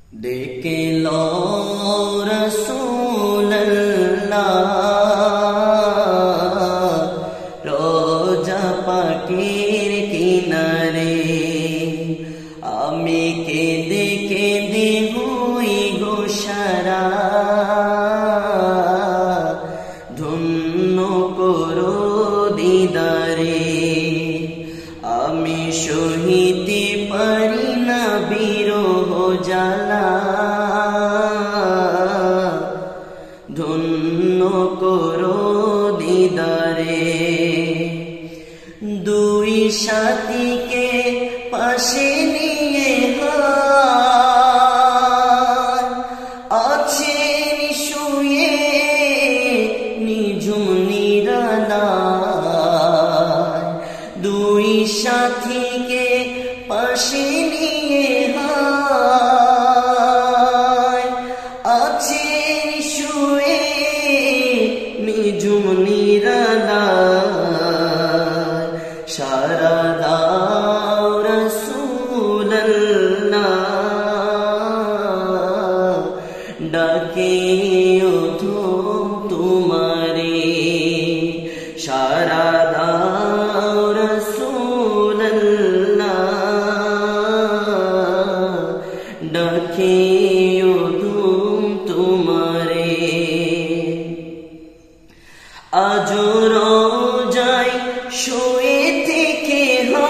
ডেকে লো রাসূলুল্লাহ রোজা পাকের কিনারে, আমি কেঁদে কেঁদে হই গো সারা, ধন্য করো দিদারে। আমি সহিতে পারি না বিরহ জ্বালা, ধন্য করো দিদারে। দুই সাথীকে পাশে নিয়ে আছেন শুয়ে নিঝুম নিরালায়, দুই সাথীকে পাশে নিয়ে আছেন শুয়ে নিঝুম নিরালায়। সারা দাও রাসূলুল্লাহ, ডাকে ওঠম তোমারে। সারা দাও রাসূলুল্লাহ, ডাকে ওঠম তোমারে। আজো রোজায় শুয়ে থেকে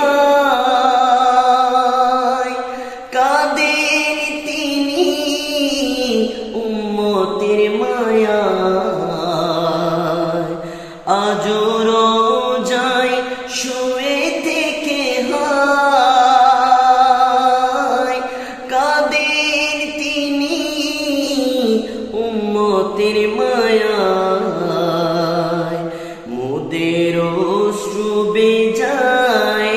কাঁদেন তিনি উম্মতের মায়ায়। আজো রোজায় শুয়ে থেকে কাঁদেন তিনি উম্মতের মায়ায়। মোদের অশ্রু বেজায়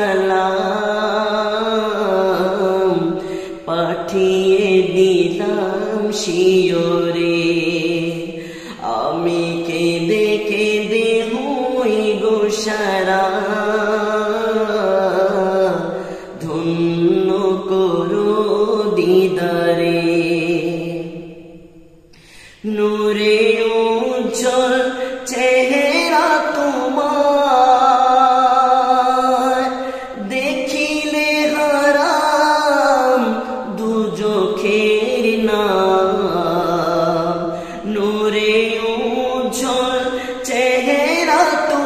সালাম পাঠিয়ে দিলাম শিয়রে। আমি কেঁদে কেঁদে হই গো সারা, ধন্য করো দিদারে। নূরে উজ্জ্বল চেহারা তোমার, দেখিলে হারাম দু চোখের নাম। নূরে উজ্জ্বল চেহারা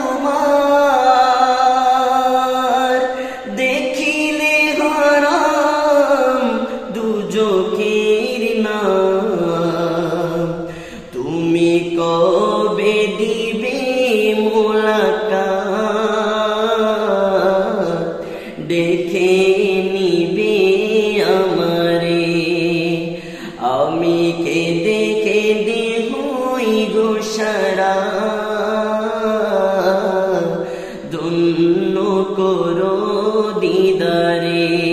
তোমার, দেখিলে হারাম দু চোখের নাম। তুমি কবে দিবে মোলাকাত, দেখে নিবে আমারে। আমি কেঁদে কেঁদে হই গো সারা, ধন্য করো দিদারে।